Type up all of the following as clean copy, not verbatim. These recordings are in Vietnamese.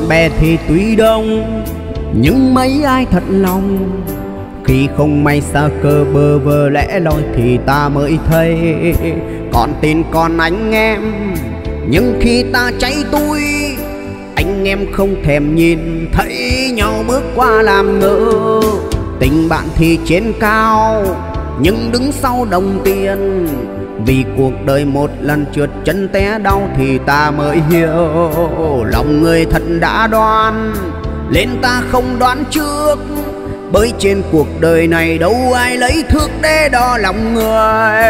Bạn bè thì tuy đông nhưng mấy ai thật lòng, khi không may xa cơ bơ vơ lẽ loi thì ta mới thấy. Còn tin còn anh em nhưng khi ta cháy tui, anh em không thèm nhìn thấy nhau bước qua làm ngơ. Tình bạn thì trên cao nhưng đứng sau đồng tiền, vì cuộc đời một lần trượt chân té đau thì ta mới hiểu. Lòng người thật đã đoán lên ta không đoán trước, bởi trên cuộc đời này đâu ai lấy thước để đo lòng người.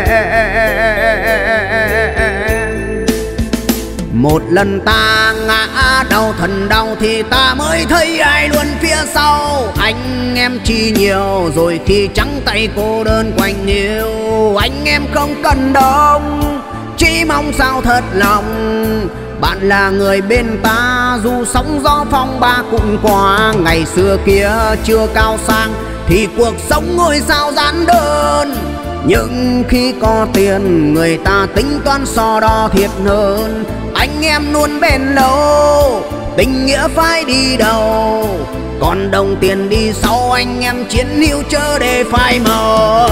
Một lần ta ngã đau thần đau thì ta mới thấy ai luôn phía sau. Anh em chi nhiều rồi khi trắng tay cô đơn quanh yêu. Anh em không cần đông, chỉ mong sao thật lòng. Bạn là người bên ta dù sóng gió phong ba cũng qua. Ngày xưa kia chưa cao sang thì cuộc sống ngôi sao giản đơn, nhưng khi có tiền người ta tính toán so đo thiệt hơn. Anh em luôn bền lâu, tình nghĩa phải đi đầu, còn đồng tiền đi sau. Anh em chiến hữu chớ để phai mờ.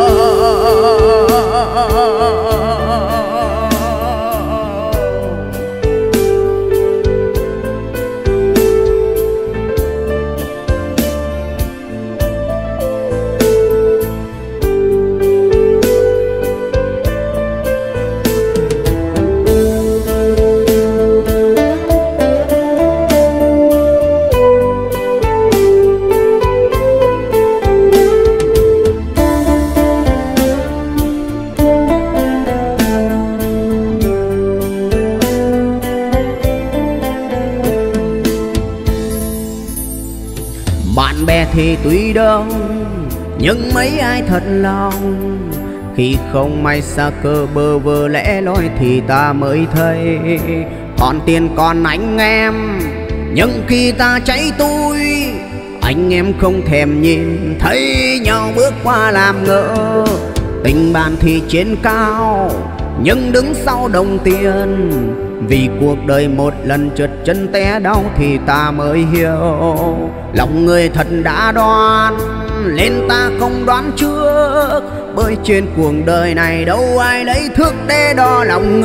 Bạn bè thì tuy đông nhưng mấy ai thật lòng, khi không may xa cơ bơ vơ lẽ loi thì ta mới thấy. Còn tiền còn anh em nhưng khi ta cháy tui, anh em không thèm nhìn thấy nhau bước qua làm ngơ. Tình bạn thì trên cao nhưng đứng sau đồng tiền, vì cuộc đời một lần trượt chân té đau thì ta mới hiểu. Lòng người thật đã đoán lên ta không đoán trước, bởi trên cuộc đời này đâu ai lấy thước để đo lòng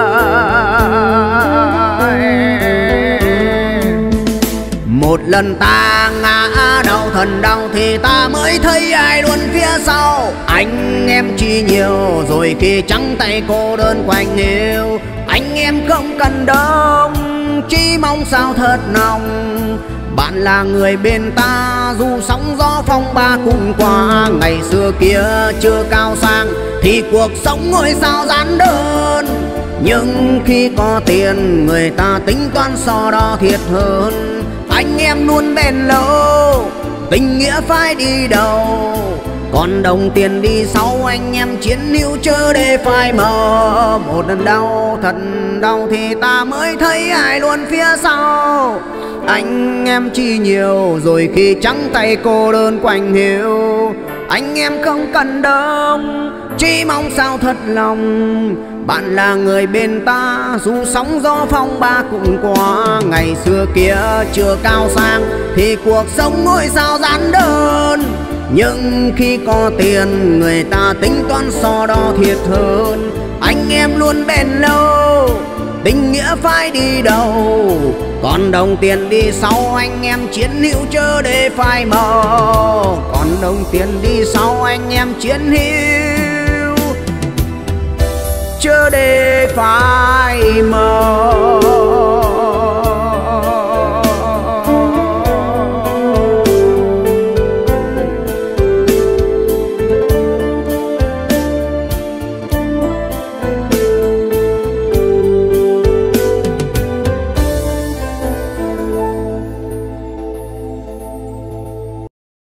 người. Một lần ta ngã đau thần đau thì ta mới thấy ai luôn phía sau. Anh em chi nhiều rồi khi trắng tay cô đơn quanh yêu. Anh em không cần đông, chỉ mong sao thật lòng. Bạn là người bên ta dù sóng gió phong ba cùng qua. Ngày xưa kia chưa cao sang thì cuộc sống ngôi sao giản đơn, nhưng khi có tiền người ta tính toán so đo thiệt hơn. Anh em luôn bền lâu, tình nghĩa phải đi đầu, còn đồng tiền đi sau. Anh em chiến hữu chớ để phai mờ. Một lần đau thật đau thì ta mới thấy ai luôn phía sau. Anh em chi nhiều rồi khi trắng tay cô đơn quanh hiu. Anh em không cần đông, chỉ mong sao thật lòng. Bạn là người bên ta dù sóng gió phong ba cũng qua. Ngày xưa kia chưa cao sang thì cuộc sống ngôi sao giản đơn, nhưng khi có tiền người ta tính toán so đo thiệt hơn. Anh em luôn bền lâu, tình nghĩa phải đi đầu, còn đồng tiền đi sau. Anh em chiến hữu chớ để phai mờ, còn đồng tiền đi sau. Anh em chiến hữu chớ để phai mờ.